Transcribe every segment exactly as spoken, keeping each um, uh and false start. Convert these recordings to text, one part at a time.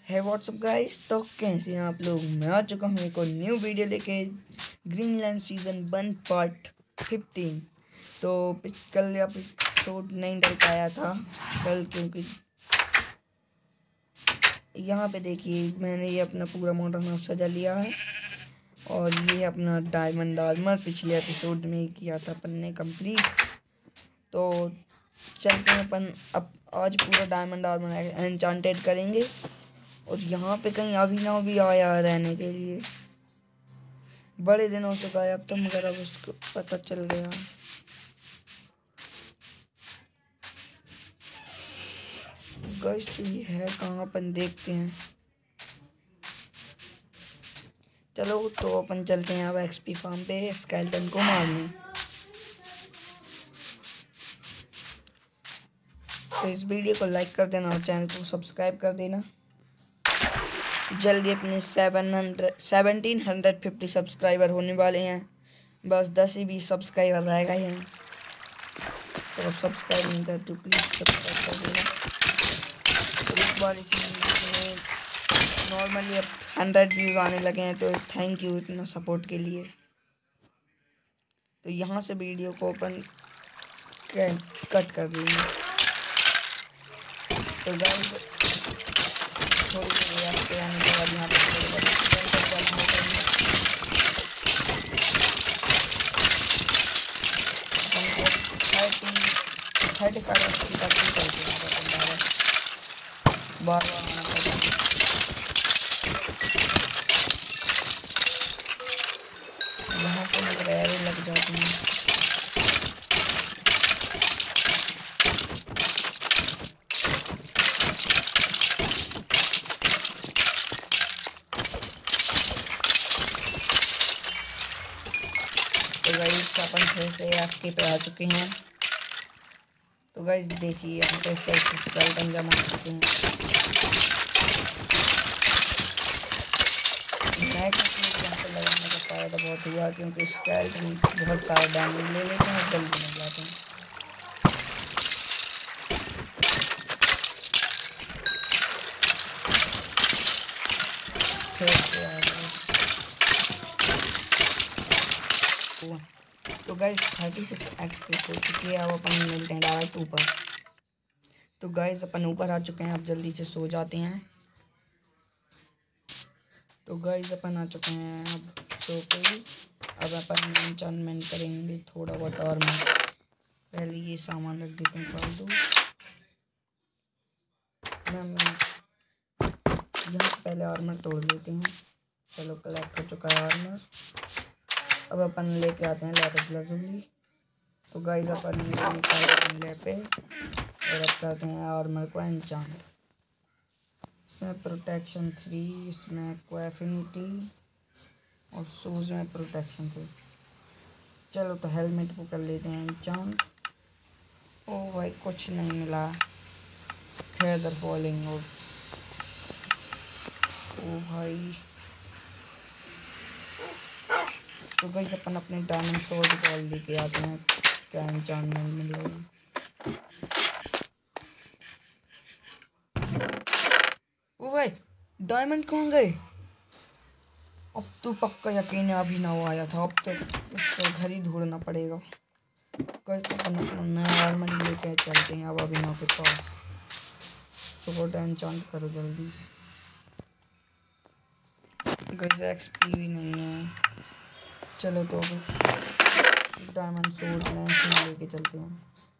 है WhatsApp guys. तो कैसे हैं आप लोग? मैं आ चुका हूँ एक और न्यू वीडियो लेके, Greenland season one part fifteen. तो कल एपिसोड नहीं डल पाया था कल, क्योंकि यहाँ पे देखिए मैंने ये अपना पूरा मॉडर्न हाउस सजा लिया है। और ये अपना डायमंड आर्मर पिछले एपिसोड में किया था अपन ने कंप्लीट। तो चलते हैं अपन अब आज पूरा डायमंड आर्मर एन्चांटेड करेंगे। और यहाँ पे कहीं अभिनव भी आया रहने के लिए, बड़े दिनों से गायब था, मगर अब उसको पता चल गया। गाइस तो ये है कहाँ, अपन देखते हैं। चलो तो अपन चलते हैं अब एक्सपी फार्म पे स्केलेटन को मारने। तो इस वीडियो को लाइक कर देना और चैनल को सब्सक्राइब कर देना। जल्दी अपने seven hundred seventeen hundred fifty subscriber होने वाले हैं। बस दस ही बीस सब्सक्राइबर रहेगा यहाँ। तो अब सब्सक्राइब नहीं करते प्लीज़ सब्सक्राइब कर देना। तो इस बार इसी में नॉर्मली अब हंड्रेड व्यूज़ आने लगे हैं, तो थैंक यू इतना सपोर्ट के लिए। तो यहाँ से वीडियो को अपन कट कर देंगे। तो गाइस थोड़ी देर आपके आने के बाद यहाँ पर थर्टी फाइव बार बार आना पड़ेगा। यहाँ से मुझे एरो लग जाती है। तो गाइस अपन फिर से आपके पे आ चुके हैं। तो गाइस देखिए यहाँ पे फिर से स्केलेटन जमा हो चुके हैं। मैं यहाँ पे लगाने का फायदा बहुत हुआ, क्योंकि स्केलेटन बहुत सारे डैमेज ले लेते हैं, जल्दी मिल जाते हैं। फिर से आ गए। तो गाइस थर्टी सिक्स एक्सपी हो चुकी है। अब अपन मिलते हैं डायरेक्ट ऊपर। तो गाइस अपन ऊपर आ चुके हैं, अब जल्दी से सो जाते हैं। तो गाइस अपन आ चुके हैं अब सो के ही। अब अपन एन्चांटमेंट करेंगे थोड़ा बहुत और में। पहले ये सामान रख देते हैं फालतू। मैं यहाँ पहले आर्मर तोड़ लेते हैं। चलो कलेक्ट हो चुका है आर्मर। अब अपन लेके आते हैं लैपिस लजुली। तो गाइस अपन निकालते लैपिस और अब करते हैं आर्मर को एन्चांट। इसमें प्रोटेक्शन थ्री, इसमें क्वेफिनिटी और शूज़ में प्रोटेक्शन थ्री। चलो तो हेलमेट को कर लेते हैं एन्चांट। ओ भाई कुछ नहीं मिला। फेदर फॉलिंग और ओ भाई। तो गाइस अपन अपने डायमंड सोर्ड बॉल लेके आते हैं, क्या एन्चांटमेंट मिलेगा। ओ भाई डायमंड कहाँ गए? अब तो पक्का यकीन है अभी ना आया था। अब तो उसको घर ही ढूंढना पड़ेगा। गाइस तो अपन अपना नया आर्मर लेके चलते हैं अब अभिनव के पास। सोर्ड एन्चांट करो जल्दी। गाइस एक्सपी भी नहीं है। चलो तो डायमंड सोर्ड लेंस लेके चलते हैं।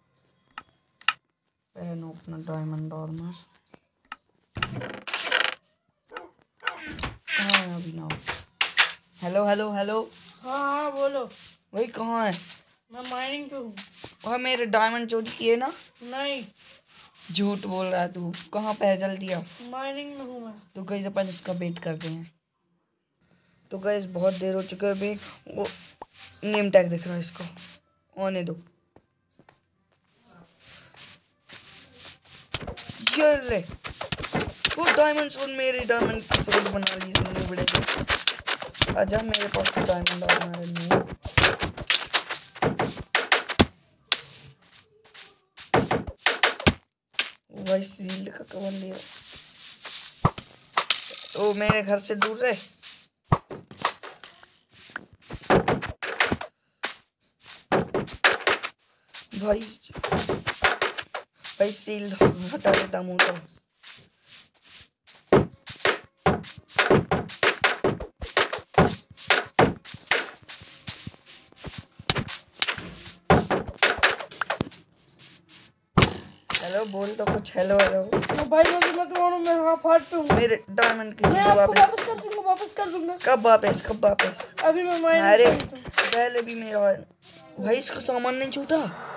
पहनो अपना डायमंड आर्मर। कहाँ है अभिनव? Hello hello hello. हाँ हाँ बोलो। वही कहाँ है? मैं माइनिंग पे हूँ। वह मेरे डायमंड चोरी किए ना? नहीं, झूठ बोल रहा है तू। कहाँ पे है? जल्दी आ। माइनिंग में हूँ मैं। तो गाइस अपन इसका वेट करते हैं। तो गाइस बहुत देर हो चुका है। अभी वो नेम टैग दिख रहा है, इसको आने दो। ये ले वो डायमंड सोड, मेरे डायमंड सोड बना ली इसने बड़े को। आजा मेरे पास तो डायमंड आर्मर नहीं। भाई शील्ड का कवर लिया। ओ मेरे घर से दूर रहे। भाई भाई सील हटा देता मुँह तो। हेलो बोल तो कुछ। हेलो हेलो भाई मैं मैं तुम्हारा मैं हाँ फाट पे हूँ। मेरे डायमंड की मैं चीजें आपको वापस वापस कर दूंगा वापस कर दूंगा। कब वापस कब वापस? अभी मैं माइनिंग अरे करता हूँ। पहले भी मेरा भाई इसका सामान नहीं छूटा।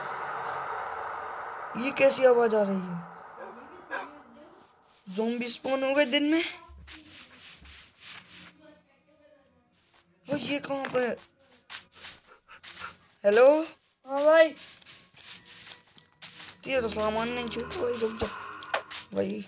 ये कैसी आवाज आ रही है? ज़ॉम्बी स्पॉन हो गए दिन में। ओ ये कहाँ पे? हेलो हाँ भाई तेरा सामान नहीं छूटा भाई। रुक जा भाई।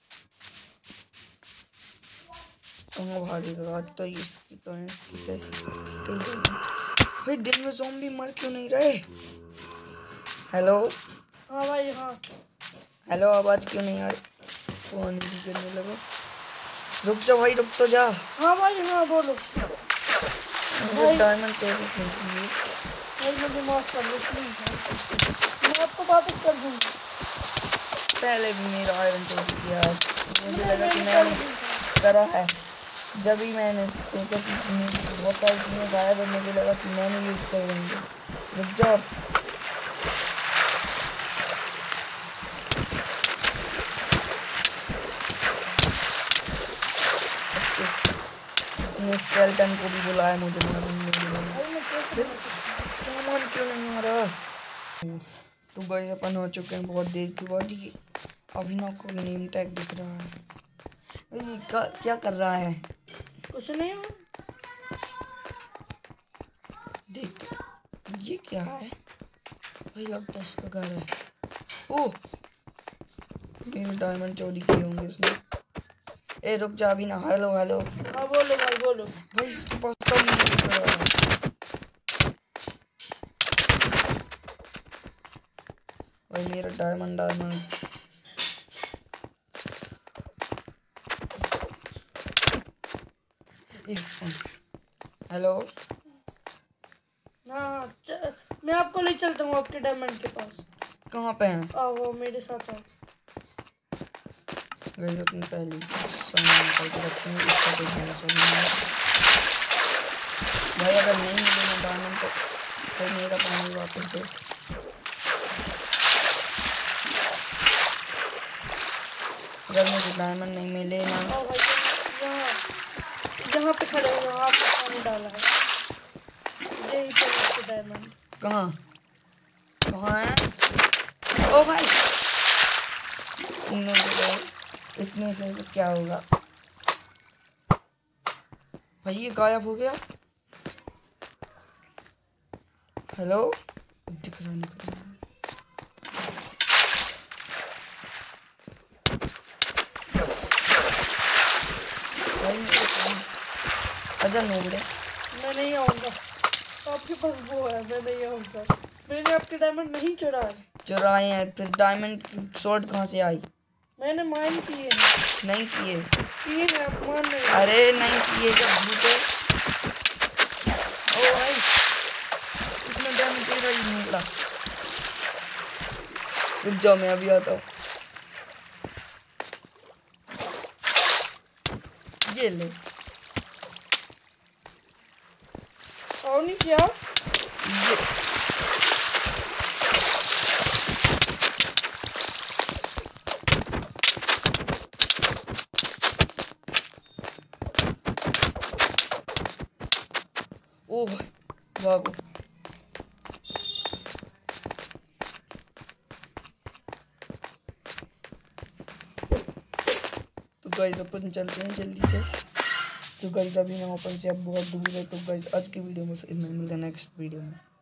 कहाँ भागेगा आज तो? इसकी तो है इसकी कैसी भाई दिन में ज़ॉम्बी मर क्यों नहीं रहे? हेलो हाँ भाई हाँ हेलो आवाज क्यों नहीं आ रही? फोन भी गिरने लगा। रुक जा भाई रुक तो जा। हाँ भाई हाँ बोलो। मुझे डायमंड तोड़ने चाहिए। भाई मुझे माफ कर दो प्लीज। मैं आपको वापस कर दूंगा। पहले भी मेरा आयरन तोड़ दिया। मुझे लगा कि मैंने करा है। जब ही मैंने सोचा कि बहुत सारी चीज़ें गायब है, मुझे लगा कि मैंने यूज कर लेंगे। रुक जाओ। उसने स्केलेटन को भी बुलाया मुझे मारने के लिए। सामान क्यों नहीं मारा? तो भाई अपन हो चुके हैं बहुत देर के बाद। ये अभिनव को नेम टैग दिख रहा है। ये क्या कर रहा है? कुछ नहीं हो। देख ये क्या है भाई? लगता है इसका घर है। ओह मेरे डायमंड चोरी किए होंगे इसने। ए रुक जा अभी ना। हेलो हेलो हाँ बोलो भाई बोलो। भाई इसके पास तो नहीं दिख रहा है। भाई मेरा डायमंड डायमंड हेलो हाँ च- मैं आपको ले चलता हूँ आपके डायमंड के पास। कहाँ पे हैं? आओ वो मेरे साथ आओ। गई अपनी पहली सामान निकाल के रखते हैं। इसका कोई भरोसा नहीं है भाई। अगर नहीं मिले ना डायमंड तो भाई मेरा पानी वापस दो। अगर मुझे डायमंड नहीं मिले ना। आओ भाई यहाँ जहाँ पे खड़े हो वहाँ पे पानी डाला है। यही पे आपके डायमंड। कहाँ कहाँ है? ओ भाई इतने से तो क्या होगा भाई? ये गायब हो गया। हेलो दिख रहा नहीं। भाई अच्छा नोबड़े मैं नहीं आऊँगा। आपके पास वो है मैं नहीं आऊँगा। मैंने आपके डायमंड नहीं चुराए। चुराए हैं फिर डायमंड की शॉर्ट कहाँ से आई? मैंने माइन किए हैं। नहीं किए। किए हैं आप मान नहीं। अरे नहीं किए जब झूठे। ओ भाई इतना डायमंड तेरा ही नहीं निकला। रुक जाओ मैं अभी आता हूँ। ये ले। आओ नहीं क्या? ये ओ भाई भागो। तो गाइस अपन चलते हैं जल्दी से। तो गाइस अभी ना अपन से अब बहुत दूर है। तो गाइस आज की वीडियो में इतना मिलता है नेक्स्ट वीडियो में।